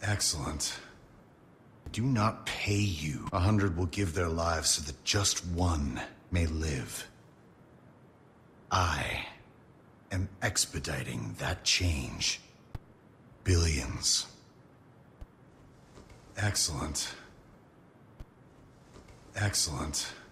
Excellent. Do not pay you. 100 will give their lives so that just one may live. I am expediting that change. Billions. Excellent. Excellent.